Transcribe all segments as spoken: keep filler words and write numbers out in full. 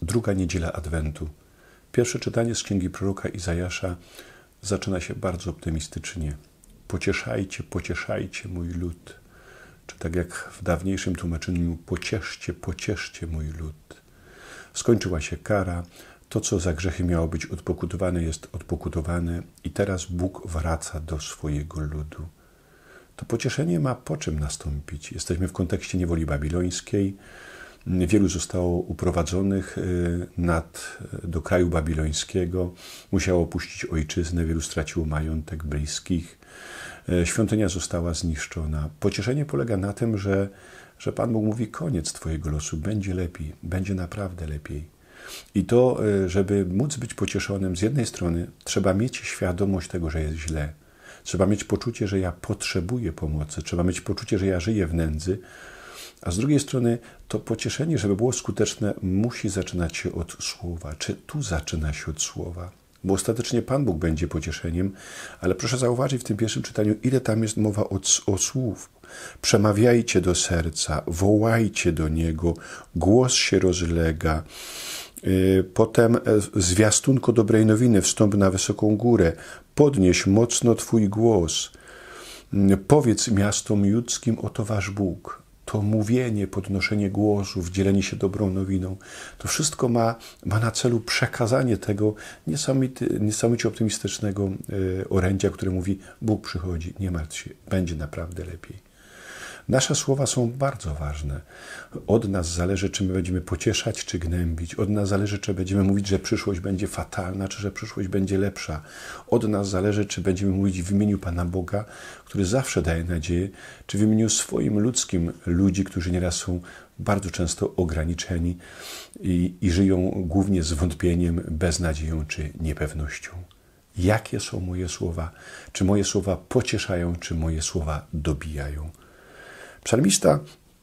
Druga niedziela Adwentu. Pierwsze czytanie z księgi proroka Izajasza zaczyna się bardzo optymistycznie. Pocieszajcie, pocieszajcie mój lud. Czy tak jak w dawniejszym tłumaczeniu, pocieszcie, pocieszcie mój lud. Skończyła się kara, to co za grzechy miało być odpokutowane jest odpokutowane i teraz Bóg wraca do swojego ludu. To pocieszenie ma po czym nastąpić? Jesteśmy w kontekście niewoli babilońskiej. Wielu zostało uprowadzonych nad, do kraju babilońskiego. Musiało opuścić ojczyznę, wielu straciło majątek, bliskich. Świątynia została zniszczona. Pocieszenie polega na tym, że, że Pan Bóg mówi, koniec twojego losu, będzie lepiej, będzie naprawdę lepiej. I to, żeby móc być pocieszonym, z jednej strony trzeba mieć świadomość tego, że jest źle. Trzeba mieć poczucie, że ja potrzebuję pomocy. Trzeba mieć poczucie, że ja żyję w nędzy. A z drugiej strony to pocieszenie, żeby było skuteczne, musi zaczynać się od słowa. Czy tu zaczyna się od słowa? Bo ostatecznie Pan Bóg będzie pocieszeniem, ale proszę zauważyć w tym pierwszym czytaniu, ile tam jest mowa o, o słów. Przemawiajcie do serca, wołajcie do Niego, głos się rozlega. Potem zwiastunko dobrej nowiny, wstąp na wysoką górę, podnieś mocno Twój głos. Powiedz miastom judzkim, oto wasz Bóg. To mówienie, podnoszenie głosów, dzielenie się dobrą nowiną, to wszystko ma, ma na celu przekazanie tego niesamowicie, niesamowicie optymistycznego orędzia, które mówi, Bóg przychodzi, nie martw się, będzie naprawdę lepiej. Nasze słowa są bardzo ważne. Od nas zależy, czy my będziemy pocieszać, czy gnębić. Od nas zależy, czy będziemy mówić, że przyszłość będzie fatalna, czy że przyszłość będzie lepsza. Od nas zależy, czy będziemy mówić w imieniu Pana Boga, który zawsze daje nadzieję, czy w imieniu swoim ludzkim ludzi, którzy nieraz są bardzo często ograniczeni i, i żyją głównie z wątpieniem, beznadzieją czy niepewnością. Jakie są moje słowa? Czy moje słowa pocieszają, czy moje słowa dobijają? Psalmista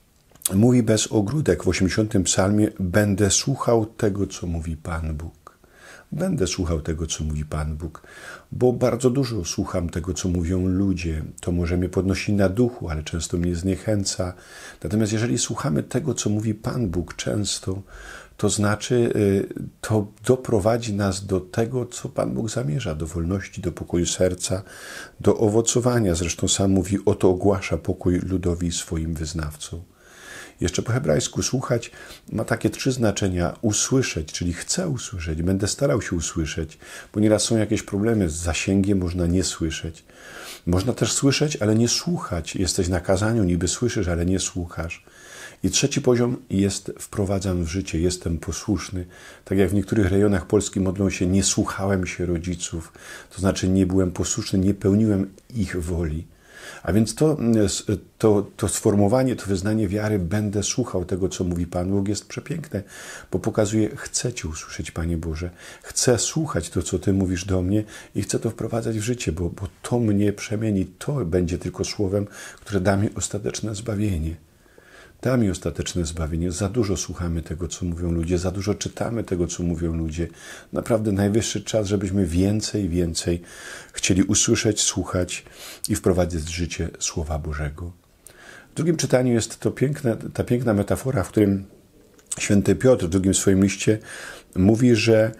mówi bez ogródek w osiemdziesiątym psalmie, będę słuchał tego, co mówi Pan Bóg. Będę słuchał tego, co mówi Pan Bóg, bo bardzo dużo słucham tego, co mówią ludzie. To może mnie podnosi na duchu, ale często mnie zniechęca. Natomiast jeżeli słuchamy tego, co mówi Pan Bóg często, to znaczy, to doprowadzi nas do tego, co Pan Bóg zamierza, do wolności, do pokoju serca, do owocowania. Zresztą sam mówi, oto ogłasza pokój ludowi swoim wyznawcom. Jeszcze po hebrajsku słuchać ma takie trzy znaczenia. Usłyszeć, czyli chcę usłyszeć, będę starał się usłyszeć, bo nieraz są jakieś problemy z zasięgiem, można nie słyszeć. Można też słyszeć, ale nie słuchać. Jesteś na kazaniu, niby słyszysz, ale nie słuchasz. I trzeci poziom jest wprowadzam w życie, jestem posłuszny. Tak jak w niektórych rejonach Polski modlą się, nie słuchałem się rodziców, to znaczy nie byłem posłuszny, nie pełniłem ich woli. A więc to, to, to sformułowanie, to wyznanie wiary, będę słuchał tego, co mówi Pan Bóg, jest przepiękne, bo pokazuje, chcę Cię usłyszeć, Panie Boże, chcę słuchać to, co Ty mówisz do mnie i chcę to wprowadzać w życie, bo, bo to mnie przemieni, to będzie tylko słowem, które da mi ostateczne zbawienie. Da mi ostateczne zbawienie. Za dużo słuchamy tego, co mówią ludzie, za dużo czytamy tego, co mówią ludzie. Naprawdę najwyższy czas, żebyśmy więcej, więcej chcieli usłyszeć, słuchać i wprowadzać w życie Słowa Bożego. W drugim czytaniu jest to piękne, ta piękna metafora, w którym święty Piotr w drugim swoim liście mówi, że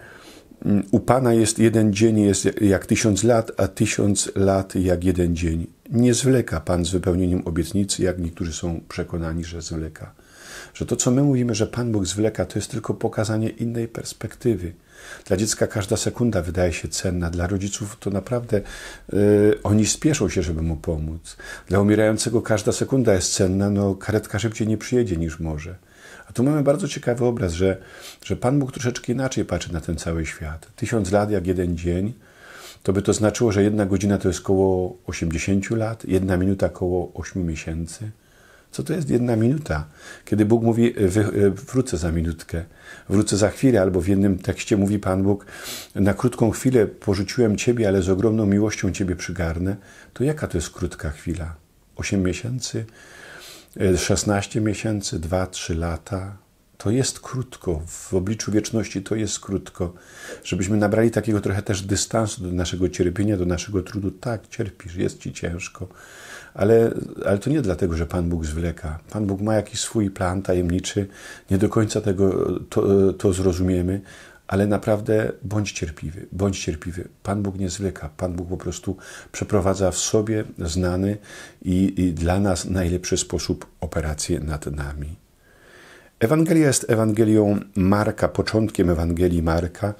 u Pana jest jeden dzień jest jak tysiąc lat, a tysiąc lat jak jeden dzień. Nie zwleka Pan z wypełnieniem obietnicy, jak niektórzy są przekonani, że zwleka. Że to, co my mówimy, że Pan Bóg zwleka, to jest tylko pokazanie innej perspektywy. Dla dziecka każda sekunda wydaje się cenna. Dla rodziców to naprawdę yy, oni spieszą się, żeby mu pomóc. Dla umierającego każda sekunda jest cenna, no karetka szybciej nie przyjedzie niż może. A tu mamy bardzo ciekawy obraz, że, że Pan Bóg troszeczkę inaczej patrzy na ten cały świat. Tysiąc lat jak jeden dzień, to by to znaczyło, że jedna godzina to jest koło osiemdziesięciu lat, jedna minuta koło ośmiu miesięcy. Co to jest jedna minuta? Kiedy Bóg mówi, wrócę za minutkę, wrócę za chwilę, albo w jednym tekście mówi Pan Bóg, na krótką chwilę porzuciłem Ciebie, ale z ogromną miłością Ciebie przygarnę, to jaka to jest krótka chwila? Osiem miesięcy? szesnaście miesięcy, dwa, trzy lata, To jest krótko, w obliczu wieczności to jest krótko. Żebyśmy nabrali takiego trochę też dystansu do naszego cierpienia, do naszego trudu. Tak, cierpisz, jest ci ciężko, ale, ale to nie dlatego, że Pan Bóg zwleka. Pan Bóg ma jakiś swój plan tajemniczy, nie do końca tego to, to zrozumiemy, ale naprawdę bądź cierpliwy, bądź cierpliwy. Pan Bóg nie zwleka, Pan Bóg po prostu przeprowadza w sobie znany i, i dla nas najlepszy sposób operację nad nami. Ewangelia jest Ewangelią Marka, początkiem Ewangelii Marka,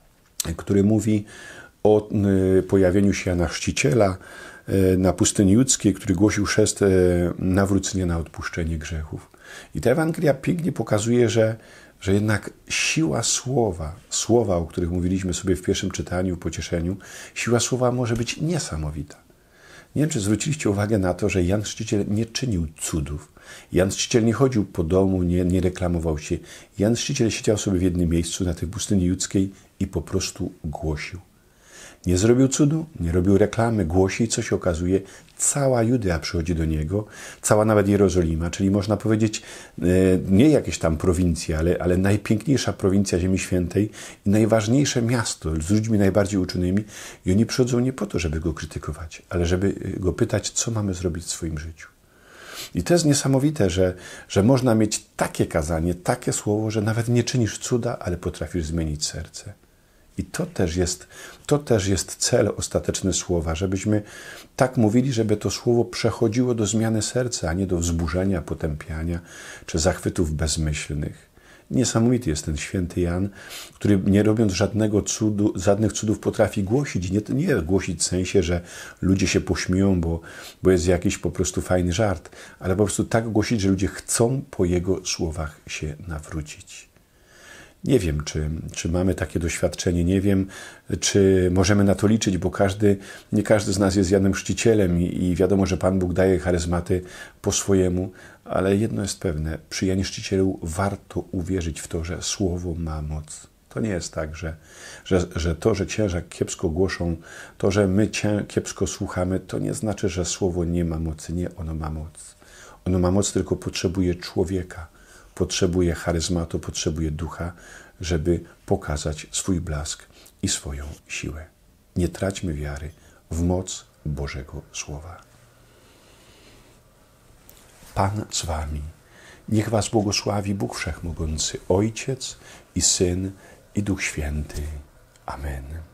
który mówi o pojawieniu się Jana Chrzciciela na pustyni judzkiej, który głosił chrzest nawrócenia na odpuszczenie grzechów. I ta Ewangelia pięknie pokazuje, że, że jednak siła słowa, słowa, o których mówiliśmy sobie w pierwszym czytaniu, pocieszeniu, siła słowa może być niesamowita. Nie wiem, czy zwróciliście uwagę na to, że Jan Chrzciciel nie czynił cudów. Jan Chrzciciel nie chodził po domu, nie, nie reklamował się. Jan Chrzciciel siedział sobie w jednym miejscu na tej pustyni judzkiej i po prostu głosił. Nie zrobił cudu, nie robił reklamy, głosi, co się okazuje, cała Judea przychodzi do niego, cała nawet Jerozolima, czyli można powiedzieć nie jakieś tam prowincje, ale, ale najpiękniejsza prowincja Ziemi Świętej i najważniejsze miasto z ludźmi najbardziej uczonymi. I oni przychodzą nie po to, żeby go krytykować, ale żeby go pytać, co mamy zrobić w swoim życiu. I to jest niesamowite, że, że można mieć takie kazanie, takie słowo, że nawet nie czynisz cuda, ale potrafisz zmienić serce. I to też jest, to też jest cel ostateczny słowa, żebyśmy tak mówili, żeby to słowo przechodziło do zmiany serca, a nie do wzburzenia, potępiania czy zachwytów bezmyślnych. Niesamowity jest ten święty Jan, który nie robiąc żadnego cudu, żadnych cudów potrafi głosić. Nie, nie głosić w sensie, że ludzie się pośmieją, bo, bo jest jakiś po prostu fajny żart, ale po prostu tak głosić, że ludzie chcą po jego słowach się nawrócić. Nie wiem, czy, czy mamy takie doświadczenie, nie wiem, czy możemy na to liczyć, bo każdy, nie każdy z nas jest Janem Chrzcicielem i, i wiadomo, że Pan Bóg daje charyzmaty po swojemu, ale jedno jest pewne, przy Janie Chrzcicielu warto uwierzyć w to, że Słowo ma moc. To nie jest tak, że, że, że to, że księża kiepsko głoszą, to, że my cię kiepsko słuchamy, to nie znaczy, że Słowo nie ma mocy. Nie, ono ma moc. Ono ma moc, tylko potrzebuje człowieka. Potrzebuje charyzmatu, potrzebuje ducha, żeby pokazać swój blask i swoją siłę. Nie traćmy wiary w moc Bożego Słowa. Pan z wami. Niech was błogosławi Bóg Wszechmogący, Ojciec i Syn i Duch Święty. Amen.